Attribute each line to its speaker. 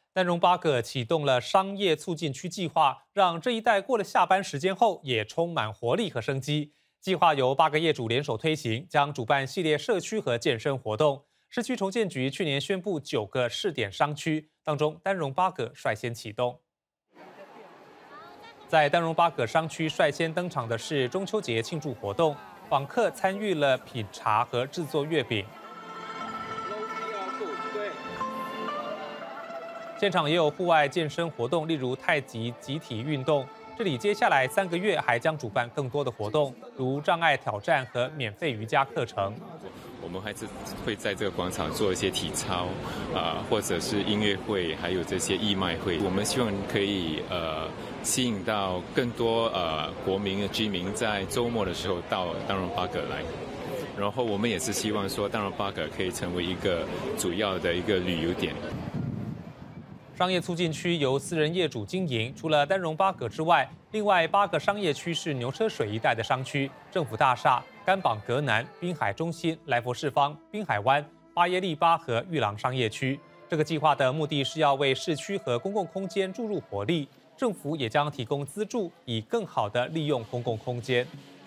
Speaker 1: 丹戎巴葛启动了商业促进区计划，让这一带过了下班时间后也充满活力和生机。计划由8个业主联手推行，将主办系列社区和健身活动。市区重建局去年宣布9个试点商区，当中丹戎巴葛率先启动。在丹戎巴葛商区率先登场的是中秋节庆祝活动，访客参与了品茶和制作月饼。现场也有户外健身活动，例如太极集体运动。这里接下来3个月还将主办更多的活动，如障碍挑战和免费瑜伽课程。
Speaker 2: 我们还是会在这个广场做一些体操，或者是音乐会，还有这些义卖会。我们希望可以吸引到更多国民的居民在周末的时候到丹戎巴葛来。然后我们也是希望说，丹戎巴葛可以成为一个主要的一个旅游点。
Speaker 1: 商业促进区由私人业主经营，除了丹戎巴葛之外，另外8个商业区是牛车水一带的商区，政府大厦、甘榜阁南、滨海中心、来佛士坊、滨海湾、巴耶利巴和裕廊商业区。这个计划的目的是要为市区和公共空间注入活力，政府也将提供资助，以更好地利用公共空间。